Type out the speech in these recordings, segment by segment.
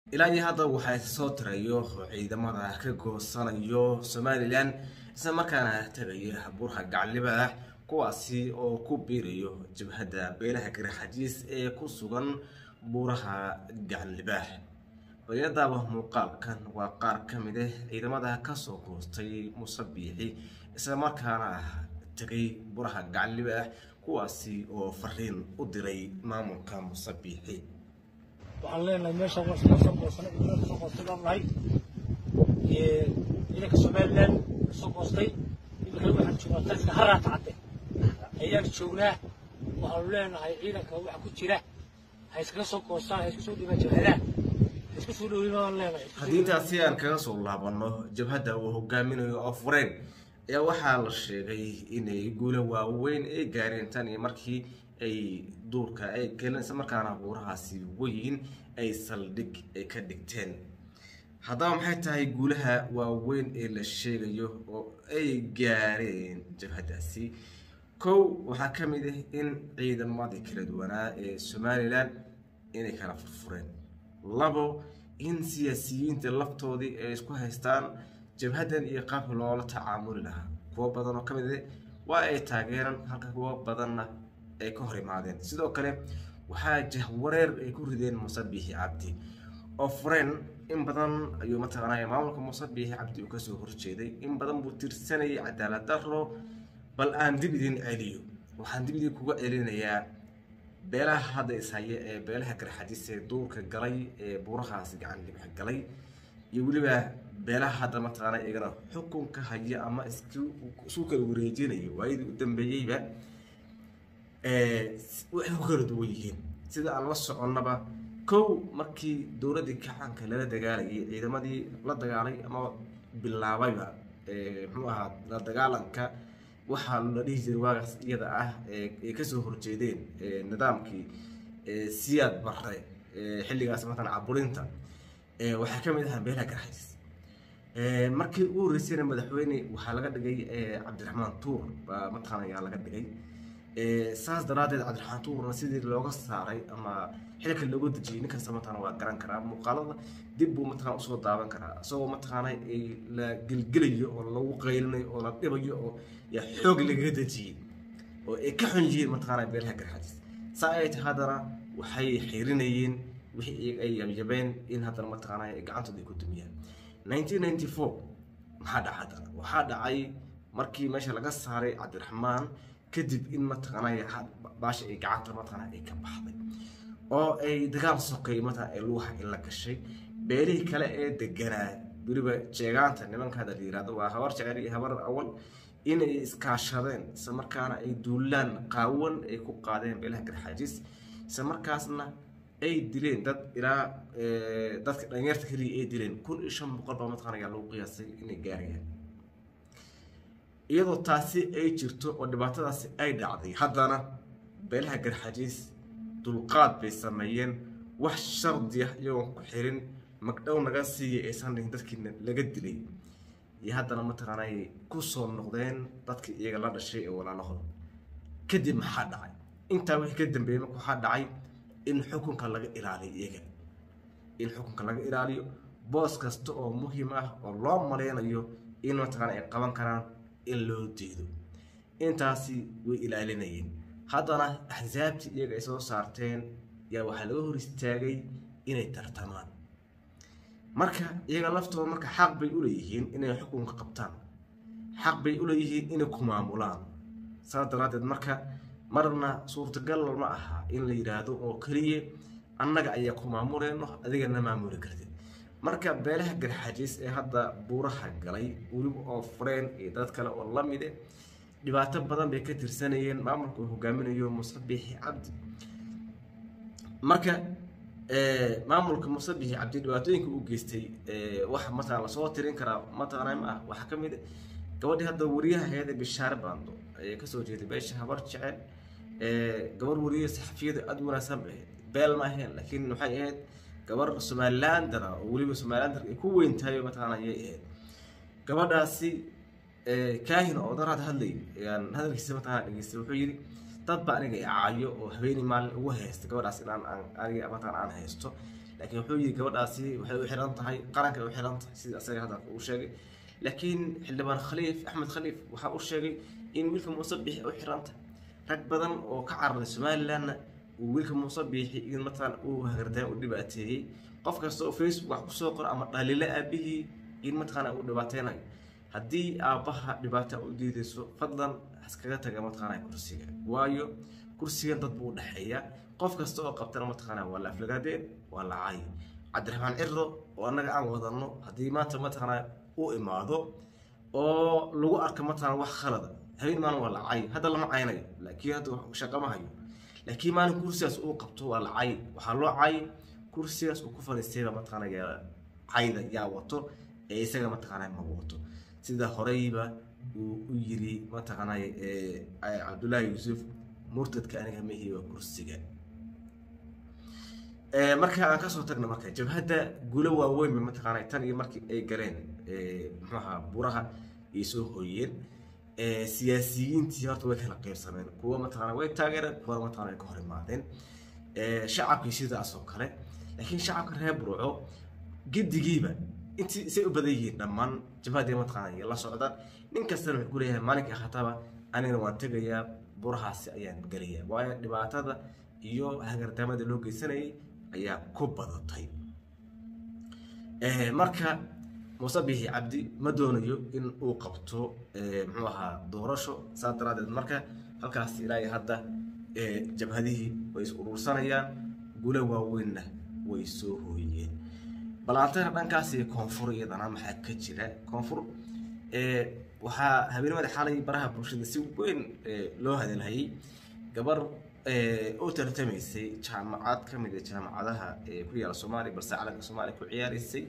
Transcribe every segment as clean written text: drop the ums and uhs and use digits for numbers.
ilaa iyo hadda waxaa soo tirayo ciidamada ka goosanayo Somaliland isla markaana tagaya burha Gacalibaax kuwaasi oo ku biirayo jabhada beelaha Garxajiis ee ku sugan buraha Gacalibaax. Bayadaba muuqaalkan waa qaar ka mid ah ciidamada ka soo goostay Muuse Biixi isla markaana tagay buraha Gacalibaax kuwaasi oo fariin u diray maamulka Muuse Biixi. waxaan leenahay meesha wax ka soo goostay inta soo goostay lahayd ilaa Somaliland soo goostay ilaa waxaan joognaa dadka haraata cadde ayaan joognaa waxaan leenahay ciidanka waxa ku jira hay iska soo goostaan hay isku soo dhibaan jabhada isku soo dhawaan leenahay haddii taasi aan kaga soo laabano jabhada uu hogaaminayo oo fureen ayaa waxaa la sheegay inay guulo waaweyn ay gaareen tan iyo markii ay duurka ay galeen isla markaana buurahaasi weyn ay saldhig ay ka dhigteen. haddaba maxay tahay guulaha waaweyn ee la sheegayo oo ay gaareen jabhadaasi? kow waxaa ka mid ah in ciidamadii kala duwanaa ee Somaliland inay kala furfureen. labo in siyaasiyiinta laftoodii ay isku haystaan jabhadan iyo qaabka loola tacaamuli lahaa. kuwa badan oo ka mid ah waa ay taageeraan halka kuwa badanna ay ka hor imaadeen. sidoo kale waxaa jahwareer ay ku rideen Muuse Biixi Cabdi oo fureen in badan ayuu mataqaanaa maamulka Muuse Biixi Cabdi uu ka soo horjeeday in badan buu tirsanayay cadaalad darro. bal aan dib idin celiyo waxaan dib idin kuga celinayaa beelaha hadda ishaya ee beelaha Garxajiis ee duurka galay ee buurahaasi Gacalibaax galay iyo weliba beelaha hadda mataqaanaa iyagana xukunka haya ama isku kala wareejinayo waayadii u dambeeyayba waxay ku kala duwan yihiin. sida aan la soconaba kow markii dowladda kacanka lala dagaalayay ciidamadii la dagaalay ama bilaabayba muxuu ahaa la dagaalanka waxaa la dhihi jiray waagaas iyada ah ee ka soo horjeedeen nidaamkii Siyaad Barre xilligaas mataqaanaa caburinta waxaa ka mid ah beelaha Garxajiis. markii uu raysay madaxweyne waxaa laga dhigay Cabdiraxmaan Tuur baa mataqaanaa laga dhigay saas daraadeed Cabdiraxmaan Tuurna sidii looga saaray ama xilka loogu dajiyay ninka mataqaanaa waa garan karaa muuqaalada dib buu mataqaanaa usoo daawan karaa isagoo mataqaanaa la gilgilayo oo lagu qaylinayo oo la dhibayo oo ya xoog laga dajiyay oo ay ka xun yihiin mataqaanaa beelaha Garxajiis. saa ay haddana waxay xirinayeen wixii ay yabeen in haddana mataqaanaa ay gacantooda ku dumiyaan. 1994 maxaa dhacay? waxaa dhacay markii meesha laga saaray Cabdiraxmaan kadib in mataqaanaa baasha ay gacanta mataqaanaa ay ka baxday oo ay dagaal sokay mataqaanaa ay luuxa in la gashay beelihii kale ee deganaa weliba jeegaanta nimanka la yiraahdo waa habar jecel iyo habar awal inay iskaashadeen isla markaana ay duulaan qaawan ay ku qaadeen beelaha Garxajiis isla markaasna ay dileen dad ilaa dadka dhalinyarta kaliya ay dileen 1500 baa mataqaanaa lagu qiyaasay inay gaarayaan. iyadoo taasi ay jirto oo dhibaatadaasi ay dhacday haddana beelaha Garxajiis dulqaad bay sameeyeen wax shardi ah iyagoo ku xirin magdhow naga siiyay aysan dadkiina laga dilay iyo haddana mataqaanaa ay ku soo noqdeen dadkii iyaga la dhashay ee walaalahooda. kadib maxaa dhacay? intaa wixii ka dambeeyay waxaa dhacay in xukunka laga ilaaliyo iyaga in xukunka laga ilaaliyo boos kasta oo muhiim ah oo loo maleynayo in mataqaanaa ay qaban karaan in loo diido. intaasi way ilaalinayeen. haddana axsaabtii iyaga ay soo saarteen yaa waxaa laga hor istaagay inay tartamaan. marka iyaga laftooda marka xaq bay u leeyihiin inay xukunka qabtaan, xaq bay u leeyihiin inay ku maamulaan. saa daraadeed marka marna suurtagal ma aha in la yiraahdo oo kaliya annaga ayaa ku maamuleyno adigana maamuli kartid. marka beelaha Garxajiis ee hadda buuraha galay weliba oo fureen iyo dad kale oo la mid ah dhibaato badan bay ka tirsanayeen maamulka uu hogaaminayo Muuse Biixi Cabdi. marka maamulka Muuse Biixi Cabdi dhibaatooyinka uu geystay waxa mataqaanaa la soo tirin karaa mataqaanaa waxa ka mid ah gabadhii hadda wariyaha hay'adda Bishaare Baando ee ka soo jeeday beesha habar jecel gabar wariye saxafiyada aad wanaagsan beel ma ahayn laakiin waxay ahayd gabar Somaliland oo waliba Somaliland ay ku weyn tahay mataqaanaa ay ahayd. gabadhaasi kaahin oo daraad hadlay hadalkiisa mataqaanaa dhageystay wuxuu yiri dad baa aniga caayo oo habeenii maalin ugu haysta gabadhaas inaan aniga mataqaanaa aan haysto laakiin wuxuu yiri gabadhaasi waxay u xiran tahay qaranka u xiran tahay sida asaga hadda uu sheegay laakiin xildhibaan Khaliif Axmed Khaliif waxa uu sheegay in wiilka Muuse Biixi u xiran tahay rag badan oo ka carray Somaliland wiilka Muuse Biixi in mataan uu hagarday u dhibaateeyay qof kasta oo Facebook wax ku soo qor ama dhaliila aabihii in mataan uu dhibaateynay haddii aabaha dhibaato u diidayso fadlan iskaga taga mataan kursiga waayo kursiga dad buu dhaxeeya qof kasta oo qabtana mataan waa la aflagaadeen waa la caay Cabdiraxmaan Cirro oo anaga aan wadano haddii maanta mataan uu imaado oo lagu arko mataan wax khalad habeen maan waa la caay hada lama caynayo laakiin hada shaqo ma hayo laakiin maalin kursigaas uu qabto waa la caay waxa loo caay kursigaas uu ku fariistay mataan cayda yaa wato ee isaga mataan ma wato sida horeyba uu yiri mataan Cabdullaahi Yuusuf murtadka aniga ma hiyo kursiga marka aan ka soo tagno marka jabhada guulo waaweyn mataan tan iyo markii ay galeen maxaa buraha ay soo hooyeen siyaasiyiintii horta way kala qaybsameen kuwa mataan way taageereen kuwa mataan ay ka hor imaadeen shacabkii sidaas oo kale laakiin shacabka reer Burco gidigiiba intii say u badan yihiin dhammaan jabhada mataan la socda nin kasta wuxuu leeyahay maalinka khataba anina waan tagayaa burahaasi ayaan galiyaa waayo dhibaatada iyo hagartamada loo geysanay ayaa ku badatay marka Muuse Biixi Cabdi ma doonayo in uu qabto muxuu ahaa doorasho saadaradeed marka halkaas ilaa hadda jabhadihii way is urursanayaan guulo waaweynna way soo hooyeen balaantana dhankaas iyo koonfur iyadana maxaa ka jira koonfur waxaa habeenimada xalay baraha bulshada si weyn loo hadalhayay gabar oo tartamaysay jaamacad ka mid ah jaamacadaha ku yaala Soomaaliya balse calanka Soomaaliya ku ciyaaraysay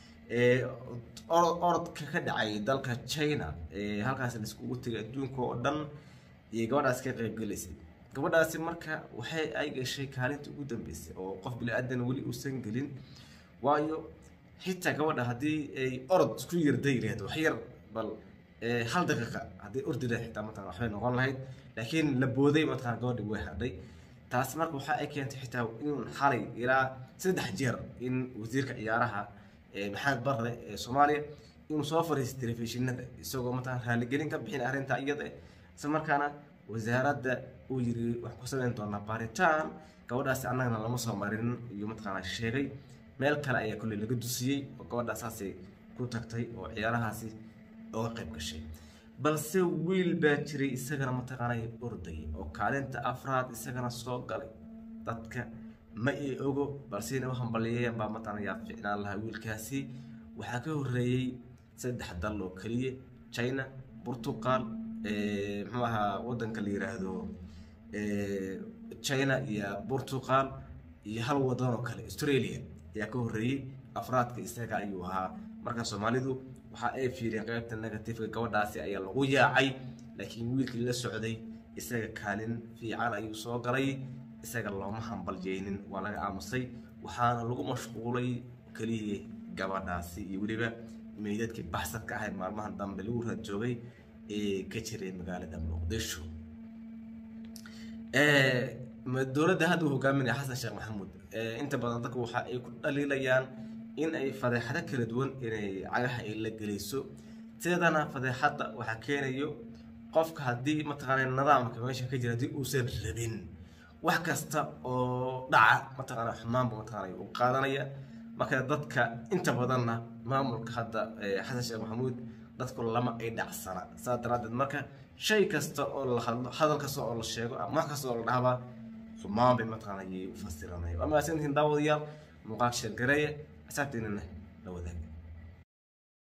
orodka ka dhacay dalka China halkaas la iskugu tagay adduunka oo dhan iyo gabadhaas ka qayb galaysay gabadhaasi marka waxay ay gashay kaalinta ugu dambeysay oo qof bili aadan wali u san gelin waayo xitaa gabadha hadii ay orod isku yarday leedahay wax yar bal hal daqiiqo hadii ordida xitaa maanta waxay noqon lahayd laakiin la booday maanta gabadha way hadhay taas marka waxa ay keentay xitaa in xalay ilaa 3 jeer in wasiirka ciyaaraha maxamed barre Soomaaliya inuu soo fariistay telefishinada isagoo maanta raali gelin ka bixin arinta iyada isla markaana wasaaradda uu yiri wax ku sameyn doona baaritaan gabadhaas annagana lama soo marin iyo maanta sheegay meel kale ayaa kulli laga dusiyay oo gabadhaas ku tagtay oo ciyaarahaasi oo qayb gashay balse wiil baa jiray isagana mataqaanay orday oo kaalinta afraad isagana soo galay dadka ma ay ogo balse inuu hambalyeeyay baa mataqaanay ficnaan laha wiilkaasi waxa ka horeeyay 3 dal oo kaliya China Portugal muxuu ahaa wadanka la yiraahdo China iyo Portugal iyo hal wadan oo kale Australia ayaa ka horeeyay afraadka isaga ayuu ahaa marka Soomaalidu waxa ay fiireen qaybta negative gabadhaasi ayaa lagu yaacay laakiin wiilkii la socday isaga kaalin fiican ayuu soo galay isaga looma hambalyeynin waa laga aamusay waxaana lagu mashquulay kaliya gabadhaasi iyo waliba meydadkii baxsadka ahayd maalmahan dambe lagu rajoogay ka jiray magaalada Muqdisho dowladda hadda uu hogaaminaya Xasan Sheekh Maxamuud inta badan dadku waxa ay ku dhaliilayaan in ay fadeexada kala duwan inay cagaha ay la galayso sidana fadeexada waxa keenayo qofka hadii mataqaanay nidaamka meesha ka jira hadii uusan rabin wax kasta oo dhaca mataqaanay xumaanba mataqaanay uu qaadanaya marka dadka inta badanna maamulka hadda Xasan Sheekh Maxamuud dadku lama ay dhacsana saadaradeed marka shay kasta oo la hadal kasta oo la sheego ama wax kasta oo la dhaaba xumaan bay mataqaanay u fasiranay ama asantiin daawadayaal muuqaal sheer gareeya أسعدتني إنه لو ذاك